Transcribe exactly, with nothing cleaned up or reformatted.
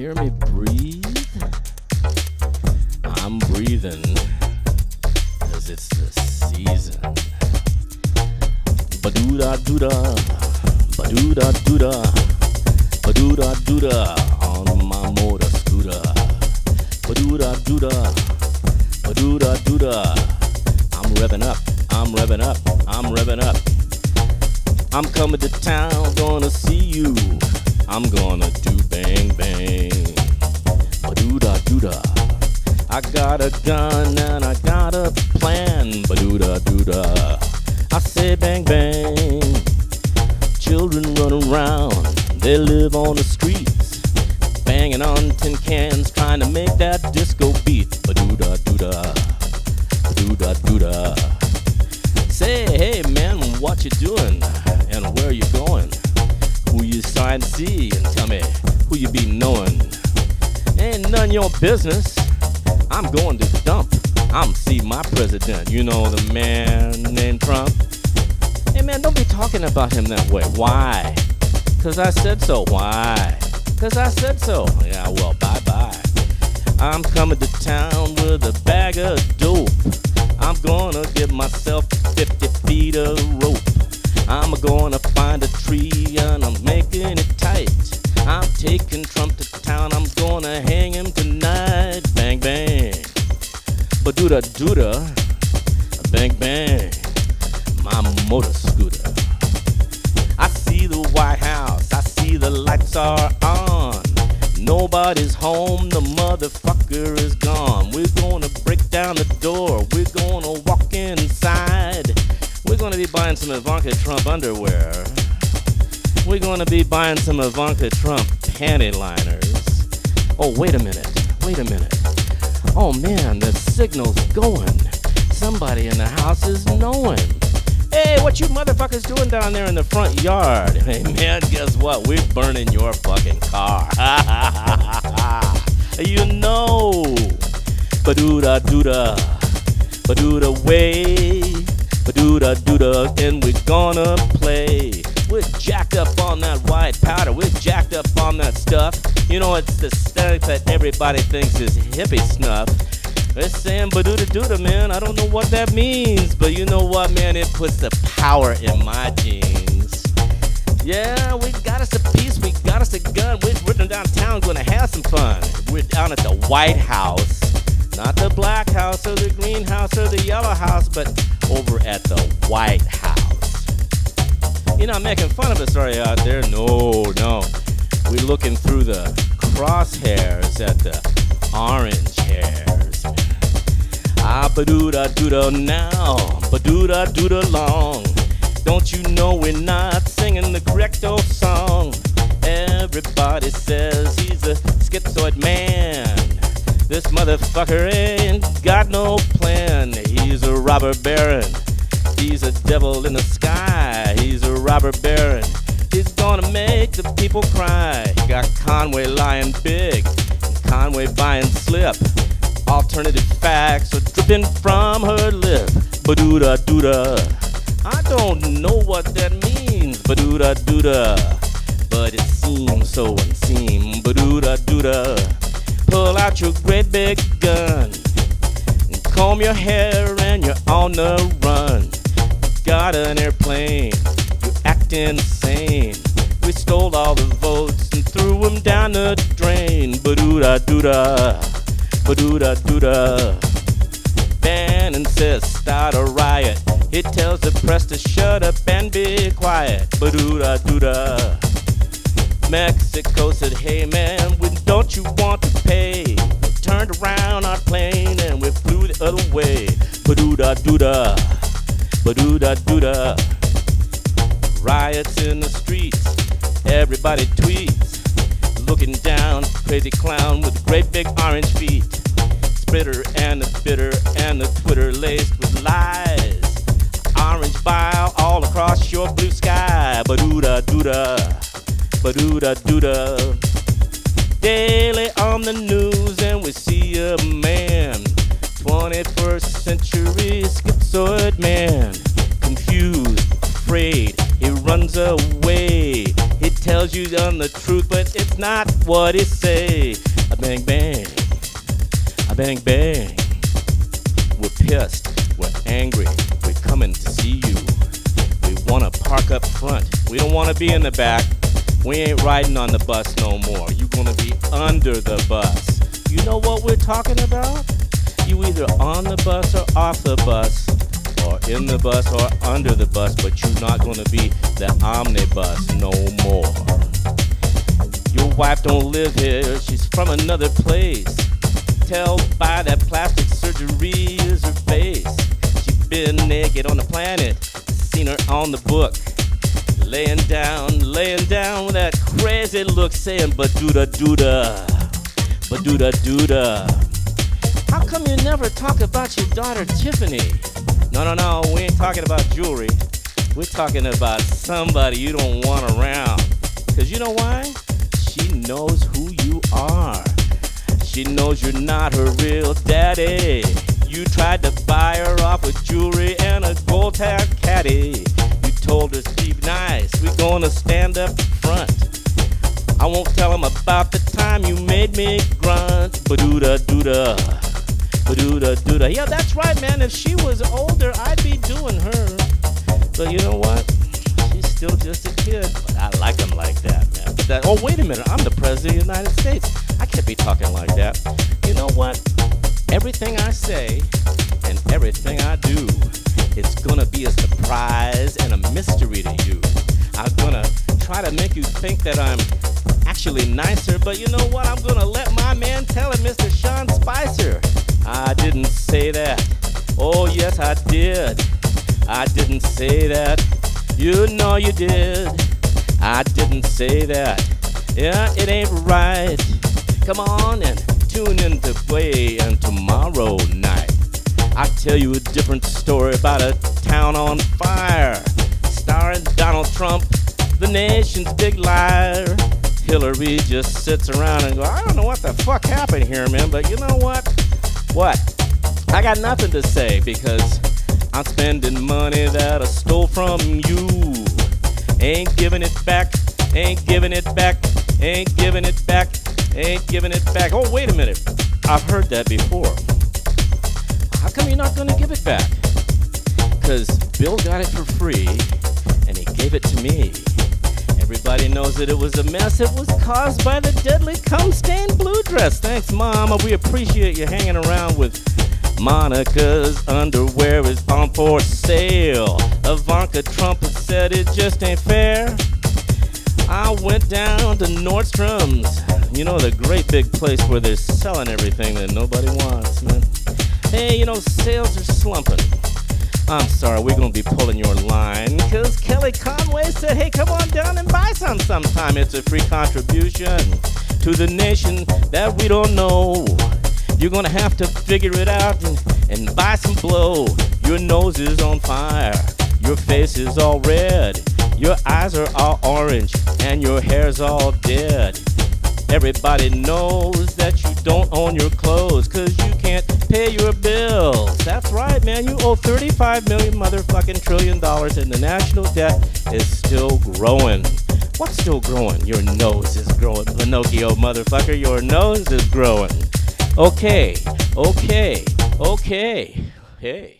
hear me breathe? I'm breathing, cause it's the season. Ba-doo-da-doo-da, ba-doo-da-doo-da, ba-doo-da-doo-da, on my motor scooter. Ba-doo-da-doo-da, ba-doo-da-doo-da, I'm revving up, I'm revving up, I'm revving up. I'm coming to town, gonna see you. I'm gonna do bang bang. Ba-doo-da-doo-da. I got a gun and I got a plan. Ba-doo-da-doo-da. I say bang bang. Children run around, they live on the streets, banging on tin cans, trying to make that disco beat. Ba-doo-da-doo-da. Ba-doo-da-doo-da. Say, hey man, what you doing? And where you going? Who you sign to see? And tell me who you be knowing. Ain't none your business. I'm going to the dump. I'm see my president. You know the man named Trump. Hey man, don't be talking about him that way. Why? Cause I said so. Why? Cause I said so. Yeah, well, bye bye. I'm coming to town with a bag of dope. I'm gonna give myself fifty feet of rope. I'm gonna find a tree and I'm making it tight. I'm taking Trump to town, I'm gonna hang him tonight. Bang bang, ba-doo-da-doo-da, bang bang, my motor scooter. I see the White House, I see the lights are on. Nobody's home, the motherfucker is gone. We're gonna break down the door, we're gonna walk inside. We're gonna be buying some Ivanka Trump underwear. We're gonna be buying some Ivanka Trump panty liners. Oh, wait a minute, wait a minute. Oh man, the signal's going. Somebody in the house is knowing. Hey, what you motherfuckers doing down there in the front yard? Hey man, guess what? We're burning your fucking car. You know. Ba-doo-da-doo-da, ba-doo-da-way, ba-doo-da-doo-da, and we're gonna play. We're jacked up on that white powder. We're jacked up on that stuff. You know, it's the stuff that everybody thinks is hippie snuff. They're saying ba-doo-da-doo-da, man. I don't know what that means, but you know what, man? It puts the power in my jeans. Yeah, we got us a piece. We got us a gun. We're ripping downtown, gonna have some fun. We're down at the White House. Not the black house or the green house or the yellow house, but over at the White House. You're not making fun of us, are you, out there? No, no. We're looking through the crosshairs at the orange hairs. Ah, ba-doo-da-doo-da now, ba-doo-da-doo-da long. Don't you know we're not singing the correct old song? Everybody says he's a schizoid man. This motherfucker ain't got no plan. He's a robber baron. He's a devil in the sky. He's a robber baron. He's gonna make the people cry. Got Conway lying big, and Conway buying slip. Alternative facts are dripping from her lip. Ba-doo-da-doo-da. I don't know what that means. Ba-doo-da-doo-da. But it seems so unseen. Ba-doo-da-doo-da. Pull out your great big gun and comb your hair and you're on the run. Got an airplane, you're acting insane. We stole all the votes and threw them down the drain. Ba-doo-da-doo-da, ba-doo-da-doo-da. Bannon says start a riot. It tells the press to shut up and be quiet. Ba-doo-da-doo-da. Mexico said, hey man, we don't you want to pay? We turned around our plane and we flew the other way. Ba-doo-da-doo-da, ba-doo-da-doo-da. Riots in the streets, everybody tweets. Looking down, crazy clown with great big orange feet. Splitter and the bitter and the Twitter laced with lies. Orange bile all across your blue sky. Ba-doo-da-doo-da, ba-doo-da-doo-da. Daily on the news and we see a man, twenty-first century schizoid man. Confused, afraid, he runs away. He tells you on the truth, but it's not what he say. A bang bang, a bang bang. We're pissed, we're angry, we're coming to see you. We wanna park up front, we don't wanna be in the back. We ain't riding on the bus no more. You're gonna be under the bus. You know what we're talking about? You either on the bus or off the bus, or in the bus or under the bus, but you're not gonna be the omnibus no more. Your wife don't live here, she's from another place. Tell by that plastic surgery is her face. She's been naked on the planet, seen her on the book. Laying down, laying down with that crazy look, saying ba-doo-da doo-da, ba-doo-da doo-da. How come you never talk about your daughter Tiffany? No, no, no, we ain't talking about jewelry. We're talking about somebody you don't want around. Cause you know why? She knows who you are. She knows you're not her real daddy. You tried to buy her off with jewelry and a gold tag caddy. You told her, be nice, we're gonna stand up front. I won't tell him about the time you made me grunt. Ba-doo-da doo-da, ba-doo-da doo-da. Yeah, that's right, man. If she was older, I'd be doing her. But you know what? She's still just a kid. But I like them like that, man. But that, oh, wait a minute. I'm the President of the United States. I can't be talking like that. You know what? Everything I say and everything I do, it's gonna be a surprise and a mystery to you. I'm gonna try to make you think that I'm actually nicer, but you know what? I'm gonna let my man tell it, Mister Sean Spicer. I didn't say that. Oh, yes, I did. I didn't say that. You know you did. I didn't say that. Yeah, it ain't right. Come on and tune in to play and tomorrow night I'll tell you a different story about a town on fire, starring Donald Trump, the nation's big liar. Hillary just sits around and goes, I don't know what the fuck happened here, man, but you know what? What? I got nothing to say because I'm spending money that I stole from you. Ain't giving it back, ain't giving it back, ain't giving it back, ain't giving it back. Oh, wait a minute. I've heard that before. How come you're not going to give it back? Because Bill got it for free, and he gave it to me. Everybody knows that it was a mess. It was caused by the deadly cum-stained blue dress. Thanks, Mama. We appreciate you hanging around with Monica's underwear is on for sale. Ivanka Trump has said it just ain't fair. I went down to Nordstrom's, you know, the great big place where they're selling everything that nobody wants, man. Hey, you know, sales are slumping. I'm sorry, we're gonna be pulling your line, cause Kelly Conway said, hey, come on down and buy some sometime. It's a free contribution to the nation that we don't know. You're gonna have to figure it out and, and buy some blow. Your nose is on fire, your face is all red, your eyes are all orange, and your hair's all dead. Everybody knows that you don't own your clothes, cause you can't pay your bills. That's right, man, you owe thirty-five million motherfucking trillion dollars, and the national debt is still growing. What's still growing? Your nose is growing, Pinocchio motherfucker, your nose is growing. Okay, okay, okay, hey.